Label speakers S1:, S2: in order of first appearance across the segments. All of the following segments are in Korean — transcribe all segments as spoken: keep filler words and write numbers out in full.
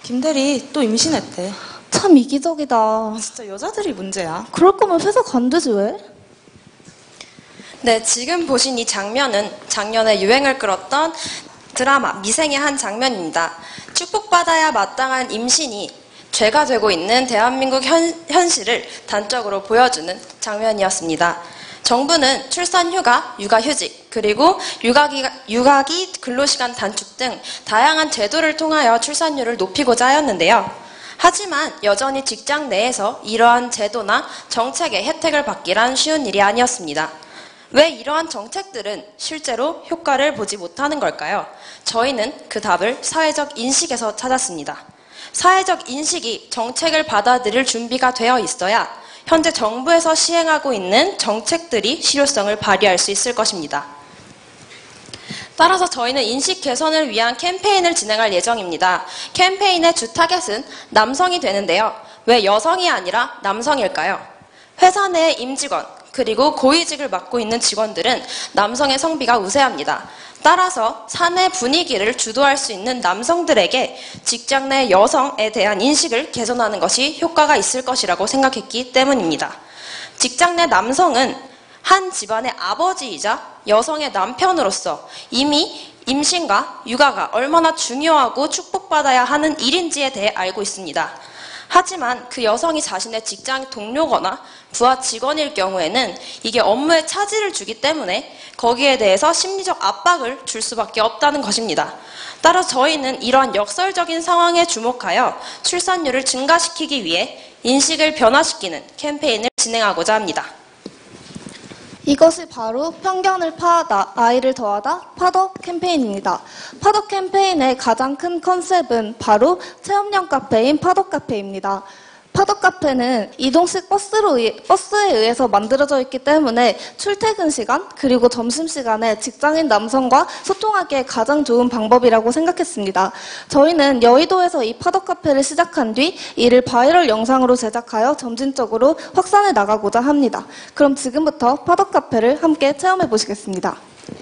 S1: 김대리 또 임신했대.
S2: 참 이기적이다.
S1: 진짜 여자들이 문제야.
S2: 그럴 거면 회사 간대지 왜?
S3: 네, 지금 보신 이 장면은 작년에 유행을 끌었던 드라마 미생의 한 장면입니다. 축복받아야 마땅한 임신이 죄가 되고 있는 대한민국 현, 현실을 단적으로 보여주는 장면이었습니다. 정부는 출산휴가, 육아휴직, 그리고 육아기, 육아기 근로시간 단축 등 다양한 제도를 통하여 출산율을 높이고자 하였는데요. 하지만 여전히 직장 내에서 이러한 제도나 정책의 혜택을 받기란 쉬운 일이 아니었습니다. 왜 이러한 정책들은 실제로 효과를 보지 못하는 걸까요? 저희는 그 답을 사회적 인식에서 찾았습니다. 사회적 인식이 정책을 받아들일 준비가 되어 있어야 현재 정부에서 시행하고 있는 정책들이 실효성을 발휘할 수 있을 것입니다. 따라서 저희는 인식 개선을 위한 캠페인을 진행할 예정입니다. 캠페인의 주 타겟은 남성이 되는데요. 왜 여성이 아니라 남성일까요? 회사 내 임직원, 그리고 고위직을 맡고 있는 직원들은 남성의 성비가 우세합니다. 따라서 사내 분위기를 주도할 수 있는 남성들에게 직장 내 여성에 대한 인식을 개선하는 것이 효과가 있을 것이라고 생각했기 때문입니다. 직장 내 남성은 한 집안의 아버지이자 여성의 남편으로서 이미 임신과 육아가 얼마나 중요하고 축복받아야 하는 일인지에 대해 알고 있습니다. 하지만 그 여성이 자신의 직장 동료거나 부하 직원일 경우에는 이게 업무에 차질을 주기 때문에 거기에 대해서 심리적 압박을 줄 수밖에 없다는 것입니다. 따라서 저희는 이러한 역설적인 상황에 주목하여 출산율을 증가시키기 위해 인식을 변화시키는 캠페인을 진행하고자 합니다.
S2: 이것이 바로 편견을 파하다, 아이를 더하다, 팟업 캠페인입니다. 팟업 캠페인의 가장 큰 컨셉은 바로 체험형 카페인 팟업 카페입니다. 팟업 카페는 이동식 버스로 의, 버스에 의해서 만들어져 있기 때문에 출퇴근 시간 그리고 점심시간에 직장인 남성과 소통하기에 가장 좋은 방법이라고 생각했습니다. 저희는 여의도에서 이 팟업 카페를 시작한 뒤 이를 바이럴 영상으로 제작하여 점진적으로 확산해 나가고자 합니다. 그럼 지금부터 팟업 카페를 함께 체험해 보시겠습니다.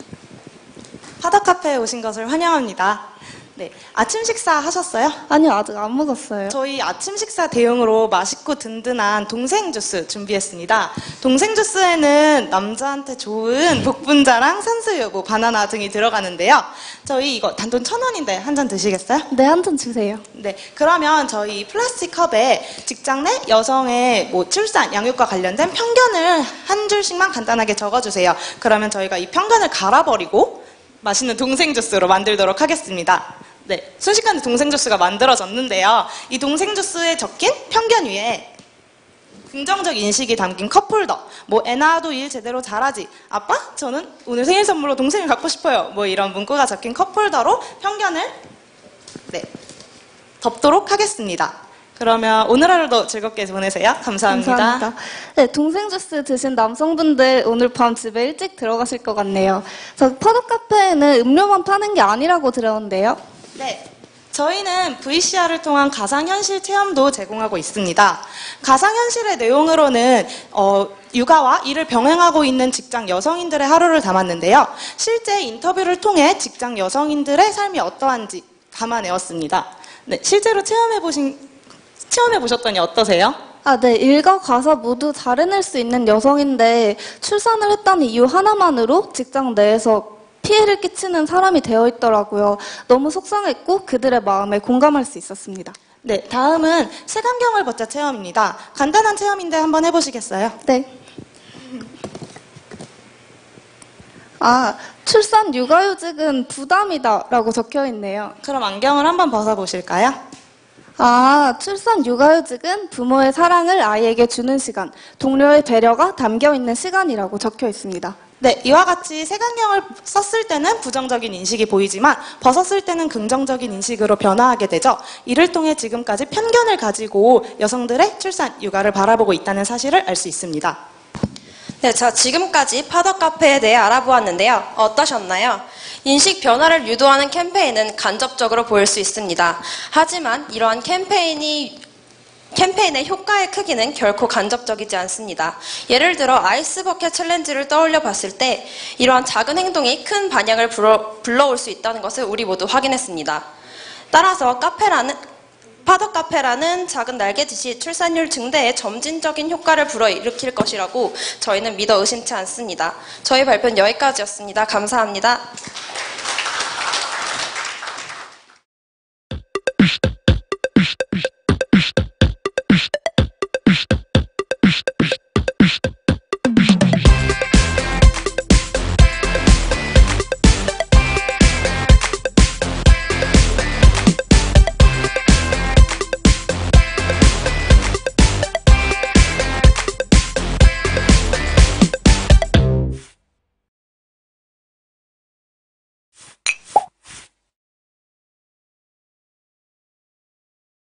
S1: 팟업 카페에 오신 것을 환영합니다. 네, 아침 식사 하셨어요?
S2: 아니요, 아직 안 먹었어요.
S1: 저희 아침 식사 대용으로 맛있고 든든한 동생 주스 준비했습니다. 동생 주스에는 남자한테 좋은 복분자랑 산수유, 뭐 바나나 등이 들어가는데요. 저희 이거 단돈 천 원인데 한 잔 드시겠어요?
S2: 네, 한 잔 주세요.
S1: 네, 그러면 저희 플라스틱 컵에 직장 내 여성의 뭐 출산, 양육과 관련된 편견을 한 줄씩만 간단하게 적어주세요. 그러면 저희가 이 편견을 갈아버리고 맛있는 동생 주스로 만들도록 하겠습니다. 네, 순식간에 동생 주스가 만들어졌는데요. 이 동생 주스에 적힌 편견 위에 긍정적 인식이 담긴 컵홀더, 뭐 애 낳아도 일 제대로 잘하지, 아빠? 저는 오늘 생일 선물로 동생을 갖고 싶어요, 뭐 이런 문구가 적힌 컵홀더로 편견을 네, 덮도록 하겠습니다. 그러면 오늘 하루도 즐겁게 보내세요. 감사합니다.
S2: 감사합니다. 네, 동생 주스 드신 남성분들 오늘 밤 집에 일찍 들어가실 것 같네요. 저 팟업 카페에는 음료만 파는 게 아니라고 들었는데요.
S1: 네, 저희는 브이씨알을 통한 가상현실 체험도 제공하고 있습니다. 가상현실의 내용으로는 어, 육아와 일을 병행하고 있는 직장 여성인들의 하루를 담았는데요. 실제 인터뷰를 통해 직장 여성인들의 삶이 어떠한지 담아내었습니다. 네, 실제로 체험해보신, 체험해보셨더니 어떠세요?
S2: 아, 네. 일과 가사 모두 잘 해낼 수 있는 여성인데 출산을 했다는 이유 하나만으로 직장 내에서 피해를 끼치는 사람이 되어 있더라고요. 너무 속상했고 그들의 마음에 공감할 수 있었습니다.
S1: 네, 다음은 색안경을 벗자 체험입니다. 간단한 체험인데 한번 해보시겠어요?
S2: 네. 아, 출산 육아휴직은 부담이다 라고 적혀 있네요.
S1: 그럼 안경을 한번 벗어보실까요?
S2: 아, 출산 육아휴직은 부모의 사랑을 아이에게 주는 시간, 동료의 배려가 담겨있는 시간이라고 적혀 있습니다.
S1: 네, 이와 같이 색안경을 썼을 때는 부정적인 인식이 보이지만 벗었을 때는 긍정적인 인식으로 변화하게 되죠. 이를 통해 지금까지 편견을 가지고 여성들의 출산, 육아를 바라보고 있다는 사실을 알 수 있습니다.
S3: 네, 자, 지금까지 팟업 카페에 대해 알아보았는데요. 어떠셨나요? 인식 변화를 유도하는 캠페인은 간접적으로 보일 수 있습니다. 하지만 이러한 캠페인이 캠페인의 효과의 크기는 결코 간접적이지 않습니다. 예를 들어 아이스버켓 챌린지를 떠올려 봤을 때 이러한 작은 행동이 큰 반향을 불어, 불러올 수 있다는 것을 우리 모두 확인했습니다. 따라서 카페라는 파더 카페라는 작은 날개짓이 출산율 증대에 점진적인 효과를 불어일으킬 것이라고 저희는 믿어 의심치 않습니다. 저희 발표는 여기까지였습니다. 감사합니다.